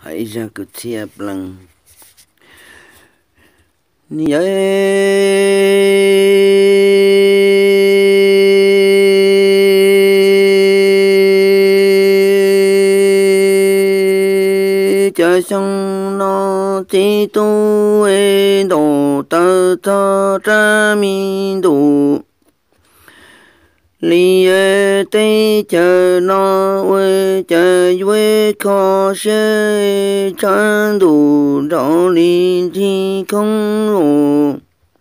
hãy ra cứ thiệp lần nhớ cho xong nó thì tu ê đồ tơ cho ra mi đủ li tê chờ nó quê chờ quê khó sẽ chan đủ rõ li thì không đủ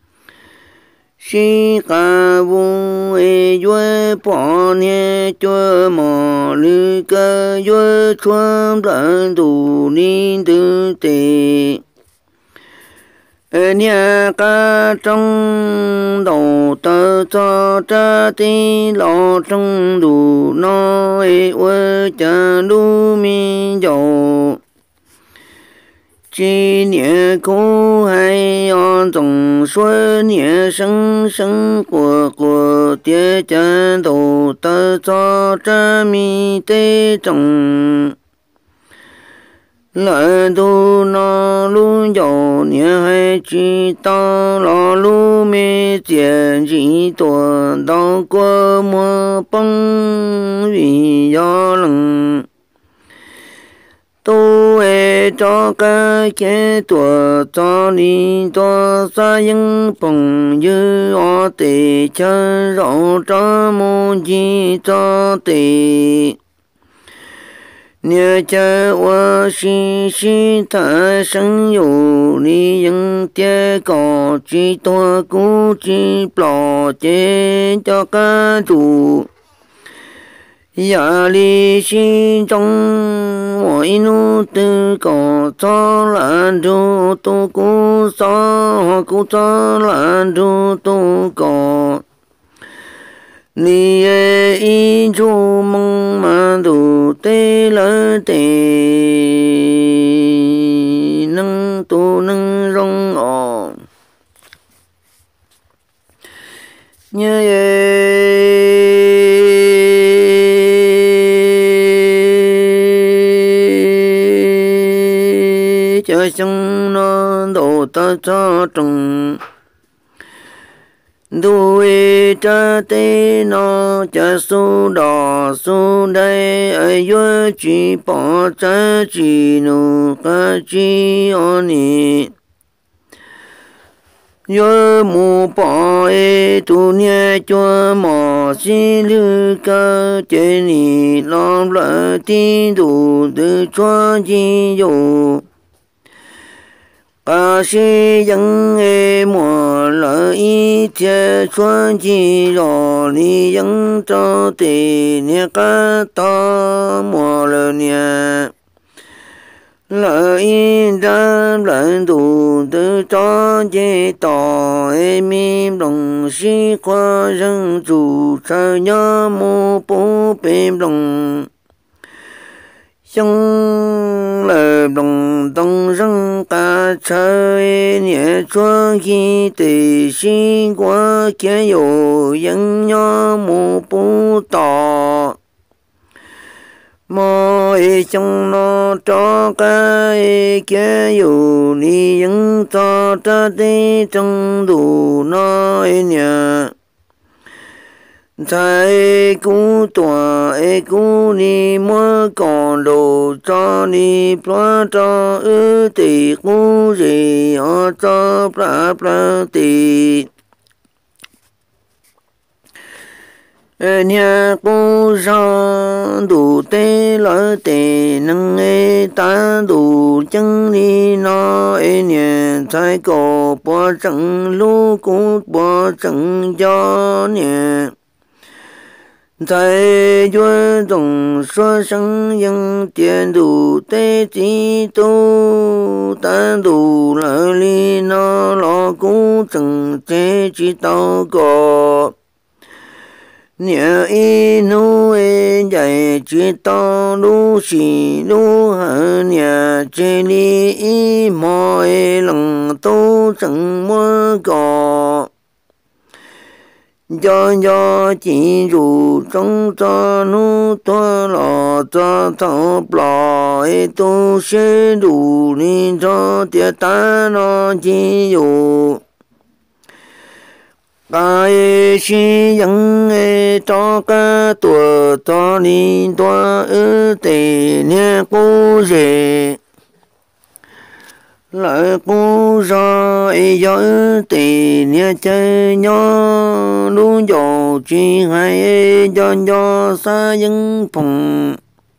si ca vu ê quê bỏ nhẹ cho mò lư cơ quê chuông đoạn đủ li tư tệ nhà ca trong đầu tơ cho cha ti lo trong đủ nó quê cha lu mi dầu chỉ nhẹ cố hay on tổng số nhẹ sinh sinh của tiết cha đầu tơ cho cha mi tê trong lại tu nó luôn giàu nhẹ hay chỉ ta lo lu mê tiền chỉ tuần đau qua mưa băng vì gió lặng tu e cho cái tuổi cho đi cho sa những bằng như ở tề chân rõ cho môn gì cho tề nhớ cha wa si ta sinhอยู่ni những tia cỏ chỉ to cú chỉ bỏ chế cho cá chủ ya li si trong mỗi nu tư cỏ cho lan du tu cú cho lan du tu cỏ ni e chu mong ma du tê lơ tê nâng tu nâng rong o nhớ cho chung nó đồ ta cho trùng đuôi cha tê nó cha su đỏ su đây ai yo chỉ bỏ cha chỉ nu ca chỉ oni yo mu bỏ e tu nhẹ cho mò xí lư ca chế ni lo la ti đủ từ cho chi yo ca sĩ dân e mùa lợi chế xuân chi rõ ni dân cho tì nè ca to mùa lợi nè lợi ra lợi đủ từ cho chế tỏ e mi đồng sĩ khoa dân chủ sa nhớ mô bố bêm đồng trong lời đồng đông răng ca chơi nhẹ cho khi tỷ sinh qua kia dụ dân nhớ mù bú tỏ mọi trong nó cho cái kia dụ đi dân cho ta đi trong đủ nó nhẹ thầy cú tòa e cú ni mua còn đồ cho ni plá cho ư tì cú gì ở cho plá tì nhà cú ra đủ tê lỡ tê nâng e ta đủ chân ni nó e nhà thầy cổ bỏ chẳng lú cú bỏ chẳng cho nhà在觉中说声应天度得几度单独了里那老公正在去祷告年一努诶在去道路西路和年这里一毛诶冷都怎么搞 do chỉ rủ trong cho nu to lò cho thọ bò tu sẽ đủ nên cho tiệt ta nó chỉ dụ cái si dân cho cái tuổi cho nên tuổi ư tề nè cô dễ lại cô ra giờ tề nè chơi nhau luôn dò chỉ hay do xa dân phòng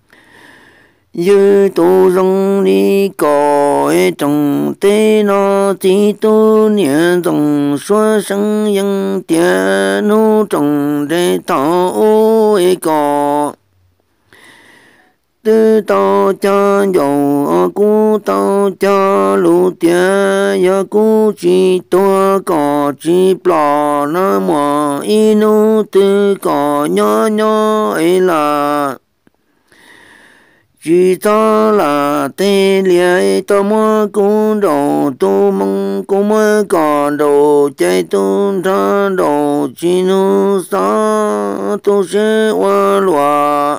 như tu rong đi cò trồng tê nó chỉ tu niệm trồng xóa生dân tiền nu trồng để thọ cò tư tao cho dầu cú tao cho lũ tiền giờ cú chỉ tua cò chỉ bò nó mò inu tư cò nhỏ ấy là chỉ cho là tê liệt tao mua cũng đồ tu mong cũng mới còn đồ chạy tu ra đồ chỉ nu sa tu sẽ qua loa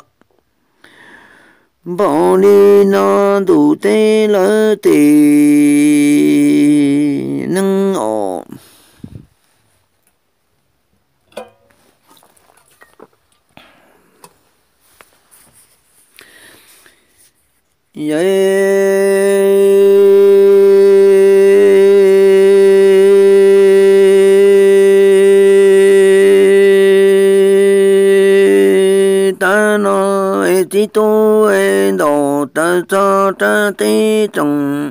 bỏ đi nó đủ tê lỡ tì nâng ổ vậy ta nói chỉ tu đồ ta cho ta tí trồng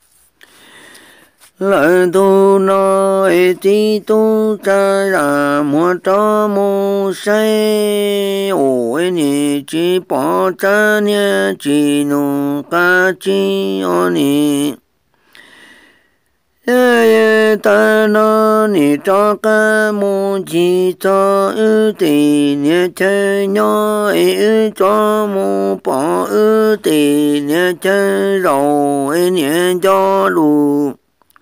lời tu nói chỉ tu ta là mua cho mua say ôi nè chỉ bỏ ta nè chỉ nu ca chỉ ô nè ta nó nè cho ca mua chỉ cho ư tì nè chơi nhỏ ư cho mua bỏ ư tì nè chơi rồi nè cho đủ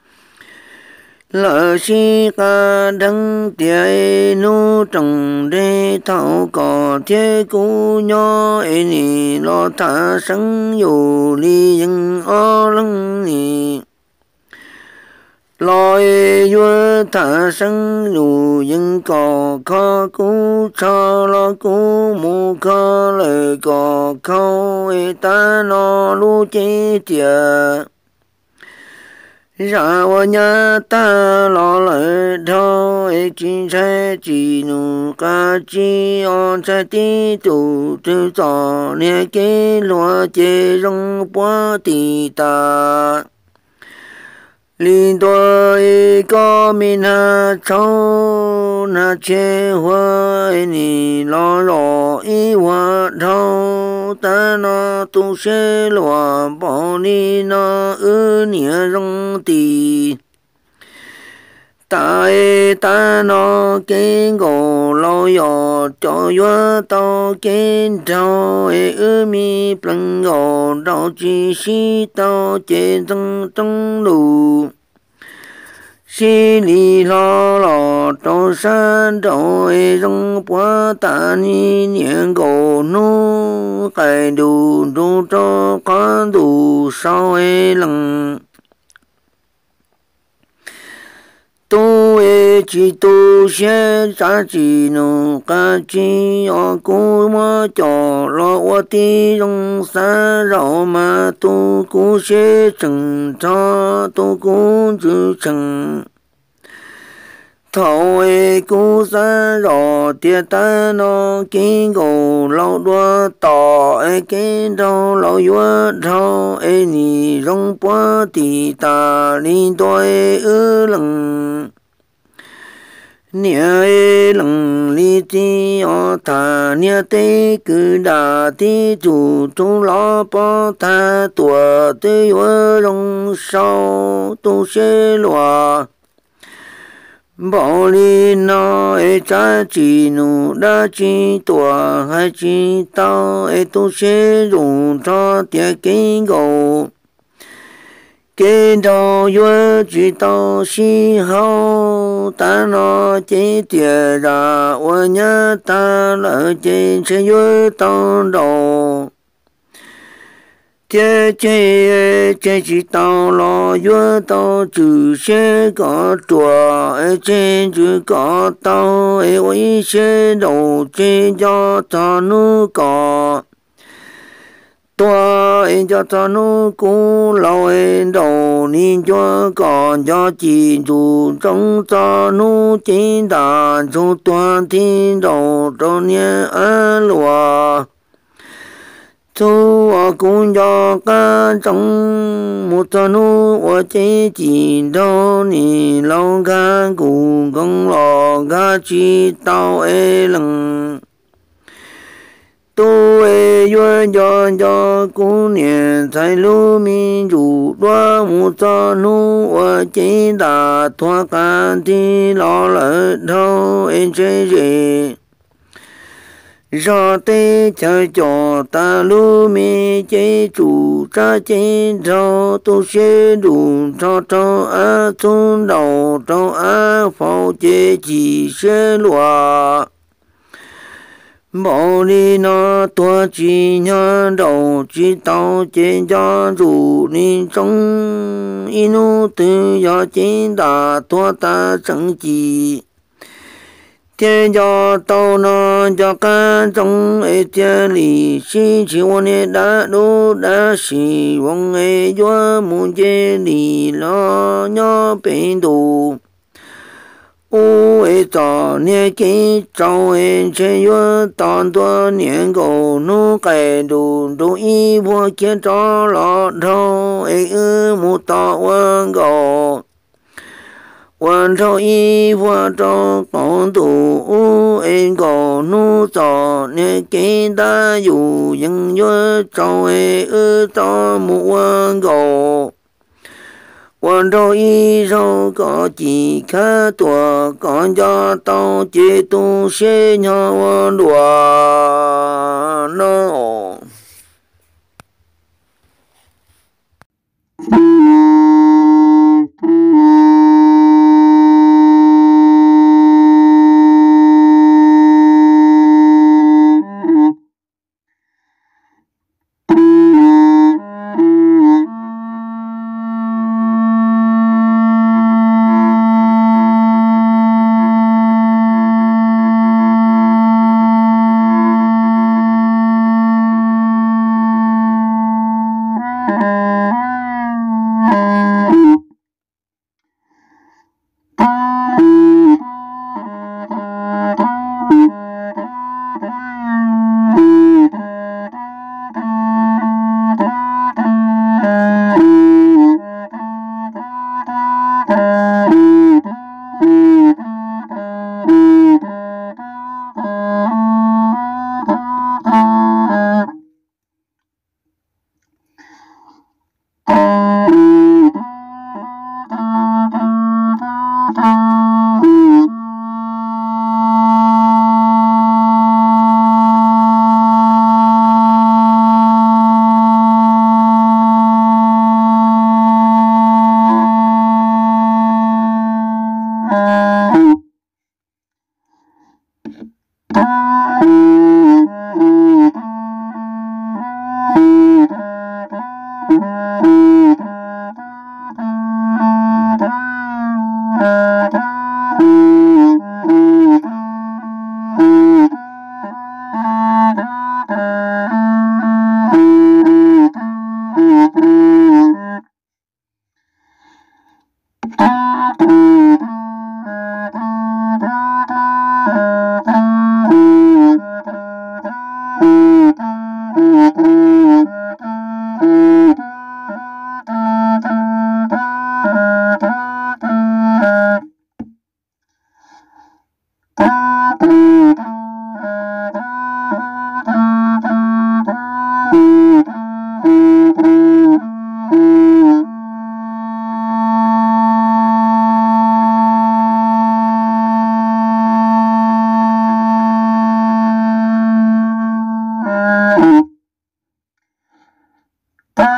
lỡ si ca đăng tiề nu trồng đê thảo cỏ thế cú nhỏ nè lo thả sân dù đi dân o lăng nè loi vua thả sân dù dân cò khó cú cho lo cú mu khó lời cò khâu ta nó lu chế tiề ra vào nhà ta lo lời thôi chỉ sẽ chỉ nu ca chỉ on sẽ tí tụ tư cho nè cái loa chế rong quá tì ta linh đôi có mình ha cháu na chế hoa nì lo lo ý hoa thâu ta nó tu sẽ loa bỏ đi nó ư nia rong tì tại ta nó cái gồ lo yo cho yo tao cái trâu ư mi pleng gồ đâu chỉ si tao chế trong lù xí lì lo trong山trôi rong quá ta ni niệm gồ nu cái đủ cho con đủ sao lần tu chỉ tu sẽ ra chỉ nu ca chỉ ở cô mà cho lo qua ti trong xa rõ mà tu cũng sẽ chẳng cho tu cũng chữ chẳng thầu cô xa rõ tiệt ta nó kinh gồ lâu đua tỏ cái đâu lâu vua thâu nì rong quá tì ta linh đôi ư lần nia lần li ti o ta nia tê cứ đà ti chủ tu lo po ta tua tê vua rong sau tu sẽ loa bỏ đi nó cha chỉ nu đã chỉ tua hay chỉ tao tu sẽ dùng cho tiệt kinh gồ kiến đầu约知道时候，但那今天让我也打了进去约当中。这知道了约到就是个多，真就个到危险都真叫他那个。多人家咱们古老人道，人家讲家记住，中咱们简单就断听到中年安乐。走啊，公家干中，木咱们我自己到你老干古公老干知道爱人。都为原家姑娘在路民主乱木扎努我见大团干的老人头一真人，上对家家大路民记住这今朝都是路朝朝安从老朝安放阶级失落。毛里那多几年都知道见家主人中，一路都要见大多大成绩。天家到那家干中一天里，心情我的大路大希望的月梦见里了鸟病毒。我为早年给早年前月当多年后努改路都一波见着老头木到问高，问头一波着光度高努早年给大有音乐早到木问高。วันเราอีเราก็จีแค่ตัวก่อนจะต้องเจตุเสียวันดัวโน Ta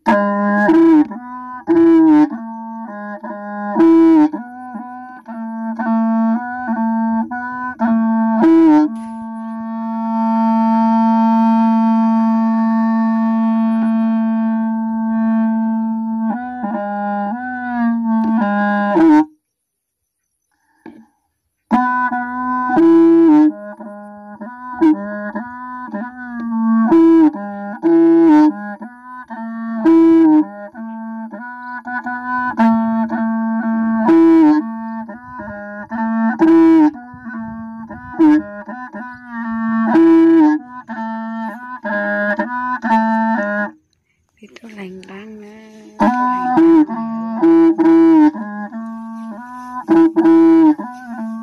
Itu lain banget. Lain banget.